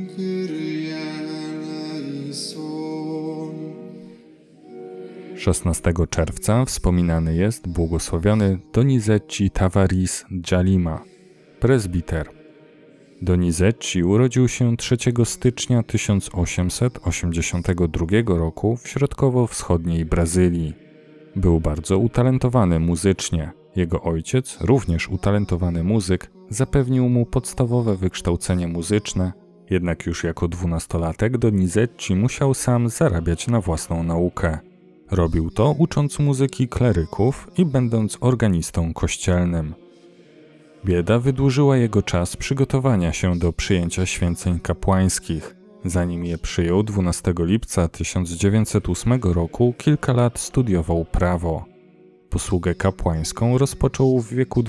Kyrie eleison. 16 czerwca wspominany jest błogosławiony Donizetti Tavaris Djalima, prezbiter. Donizetti urodził się 3 stycznia 1882 roku w środkowo-wschodniej Brazylii. Był bardzo utalentowany muzycznie. Jego ojciec, również utalentowany muzyk, zapewnił mu podstawowe wykształcenie muzyczne, jednak już jako 12-latek Donizetti musiał sam zarabiać na własną naukę. Robił to ucząc muzyki kleryków i będąc organistą kościelnym. Bieda wydłużyła jego czas przygotowania się do przyjęcia święceń kapłańskich. Zanim je przyjął 12 lipca 1908 roku, kilka lat studiował prawo. Posługę kapłańską rozpoczął w wieku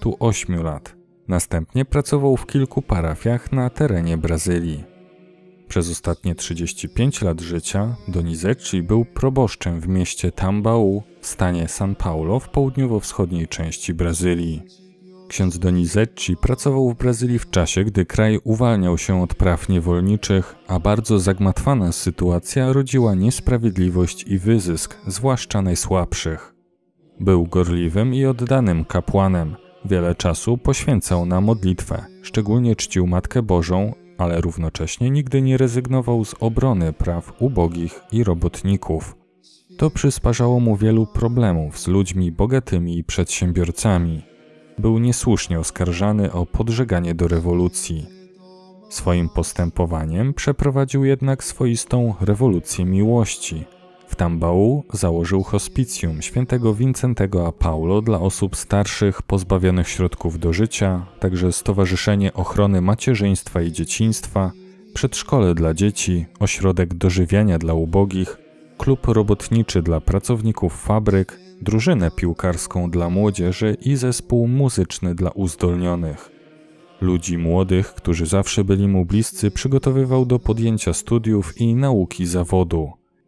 28 lat. Następnie pracował w kilku parafiach na terenie Brazylii. Przez ostatnie 35 lat życia Donizetti był proboszczem w mieście Tambaú w stanie São Paulo w południowo-wschodniej części Brazylii. Ksiądz Donizetti pracował w Brazylii w czasie, gdy kraj uwalniał się od praw niewolniczych, a bardzo zagmatwana sytuacja rodziła niesprawiedliwość i wyzysk, zwłaszcza najsłabszych. Był gorliwym i oddanym kapłanem. Wiele czasu poświęcał na modlitwę, szczególnie czcił Matkę Bożą, ale równocześnie nigdy nie rezygnował z obrony praw ubogich i robotników. To przysparzało mu wielu problemów z ludźmi bogatymi i przedsiębiorcami. Był niesłusznie oskarżany o podżeganie do rewolucji. Swoim postępowaniem przeprowadził jednak swoistą rewolucję miłości. W Tambaú założył hospicjum świętego Wincentego a Paulo dla osób starszych pozbawionych środków do życia, także Stowarzyszenie Ochrony Macierzyństwa i Dzieciństwa, przedszkole dla dzieci, ośrodek dożywiania dla ubogich, klub robotniczy dla pracowników fabryk, drużynę piłkarską dla młodzieży i zespół muzyczny dla uzdolnionych. Ludzi młodych, którzy zawsze byli mu bliscy, przygotowywał do podjęcia studiów i nauki zawodu.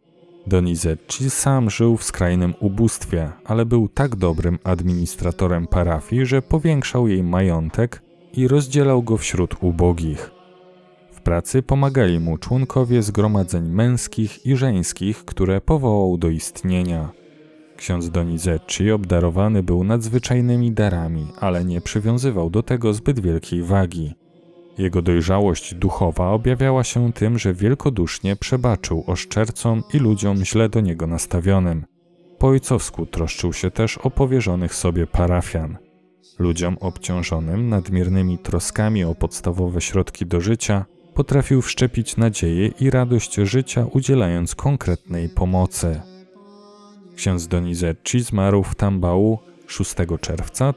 Donizetti sam żył w skrajnym ubóstwie, ale był tak dobrym administratorem parafii, że powiększał jej majątek i rozdzielał go wśród ubogich. W pracy pomagali mu członkowie zgromadzeń męskich i żeńskich, które powołał do istnienia. Ksiądz Donizetti obdarowany był nadzwyczajnymi darami, ale nie przywiązywał do tego zbyt wielkiej wagi. Jego dojrzałość duchowa objawiała się tym, że wielkodusznie przebaczył oszczercom i ludziom źle do niego nastawionym. Po ojcowsku troszczył się też o powierzonych sobie parafian. Ludziom obciążonym nadmiernymi troskami o podstawowe środki do życia potrafił wszczepić nadzieję i radość życia, udzielając konkretnej pomocy. Ksiądz Donizetti zmarł w Tambaú 6 czerwca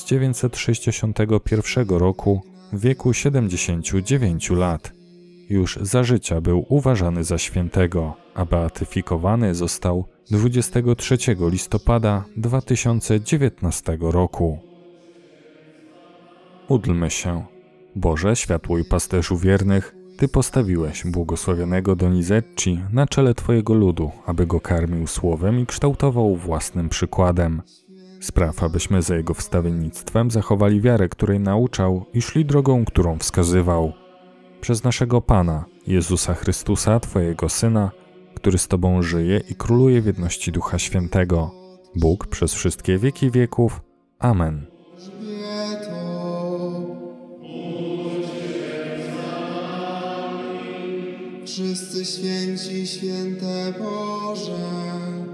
1961 roku w wieku 79 lat. Już za życia był uważany za świętego, a beatyfikowany został 23 listopada 2019 roku. Módlmy się. Boże, światło i pasterzu wiernych, Ty postawiłeś błogosławionego Donizetti na czele Twojego ludu, aby go karmił słowem i kształtował własnym przykładem. Spraw, abyśmy za jego wstawiennictwem zachowali wiarę, której nauczał i szli drogą, którą wskazywał. Przez naszego Pana, Jezusa Chrystusa, Twojego Syna, który z Tobą żyje i króluje w jedności Ducha Świętego, Bóg przez wszystkie wieki wieków. Amen. Wszyscy święci, święte Boże,